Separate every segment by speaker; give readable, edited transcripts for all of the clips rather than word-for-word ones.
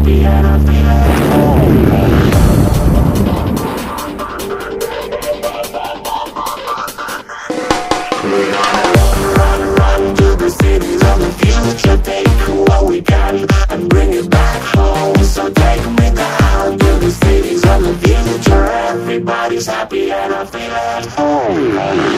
Speaker 1: happy and I feel at home. We're gonna run to the cities of the future. Take what we can and bring it back home. So take me down to the cities of the future. Everybody's happy and I feel at home.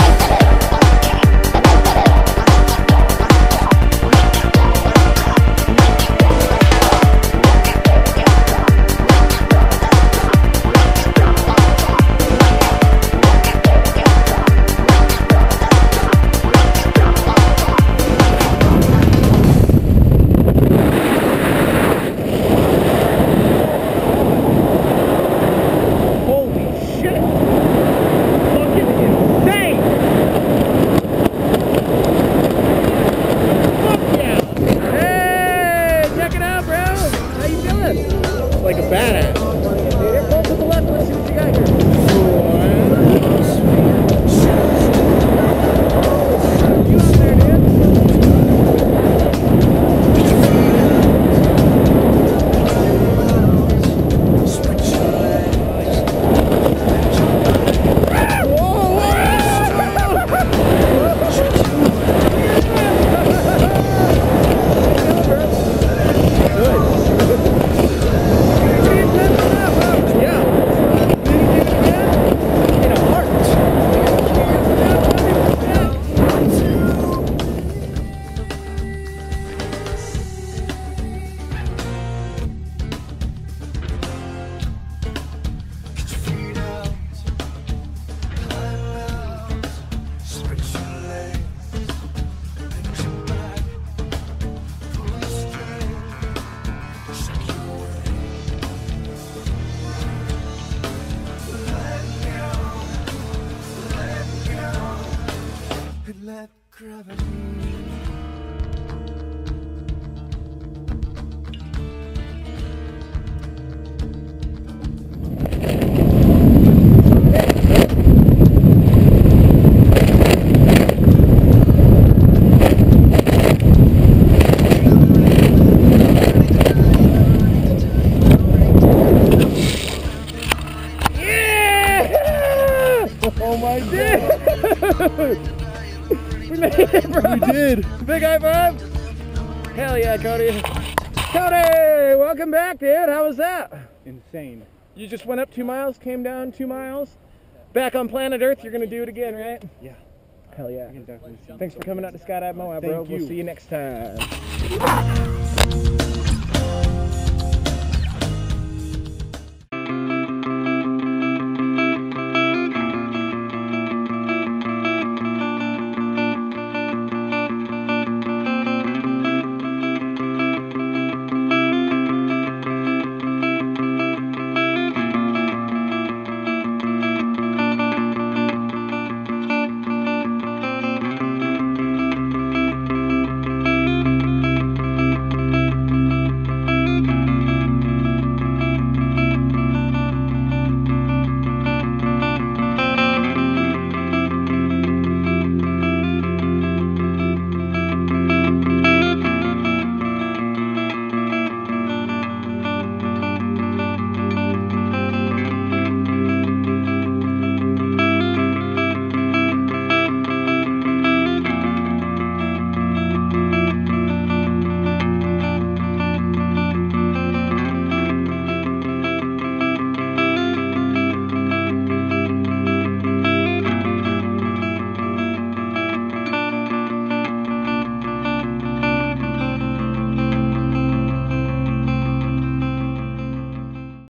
Speaker 2: Like a badass. Here, go to the left. Let's see what you got here. You out there,
Speaker 3: let gravity.
Speaker 2: Oh my god! We made it, bro!
Speaker 3: We did!
Speaker 2: Big high five! Hell yeah, Cody! Cody! Welcome back, dude! How was that?
Speaker 3: Insane.
Speaker 2: You just went up 2 miles, came down 2 miles. Back on planet Earth, you're gonna do it again, right?
Speaker 3: Yeah.
Speaker 2: Hell yeah.
Speaker 3: I can definitely see.
Speaker 2: Thanks for coming out to Skydive Moab, bro.
Speaker 3: Thank you.
Speaker 2: We'll see you next time.